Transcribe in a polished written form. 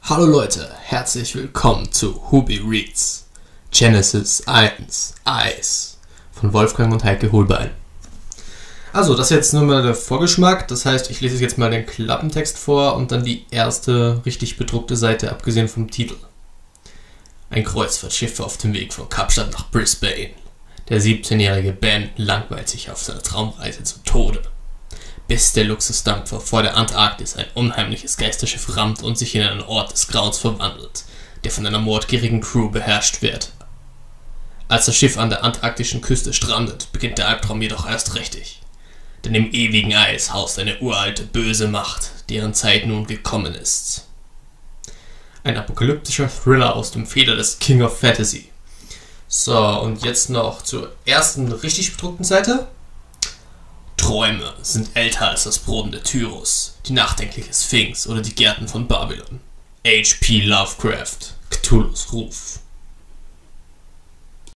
Hallo Leute, herzlich willkommen zu Hubi Reads Genesis 1 Eis von Wolfgang und Heike Holbein. Also, das ist jetzt nur mal der Vorgeschmack, das heißt, ich lese jetzt mal den Klappentext vor und dann die erste richtig bedruckte Seite, abgesehen vom Titel. Ein Kreuzfahrtschiff auf dem Weg von Kapstadt nach Brisbane. Der 17-jährige Ben langweilt sich auf seiner Traumreise zum Tode, bis der Luxusdampfer vor der Antarktis ein unheimliches Geisterschiff rammt und sich in einen Ort des Grauens verwandelt, der von einer mordgierigen Crew beherrscht wird. Als das Schiff an der antarktischen Küste strandet, beginnt der Albtraum jedoch erst richtig. Denn im ewigen Eis haust eine uralte, böse Macht, deren Zeit nun gekommen ist. Ein apokalyptischer Thriller aus dem Feder des King of Fantasy. So, und jetzt noch zur ersten richtig bedruckten Seite. Träume sind älter als das brodende Tyrus, die nachdenkliche Sphinx oder die Gärten von Babylon. H.P. Lovecraft, Cthulhus Ruf.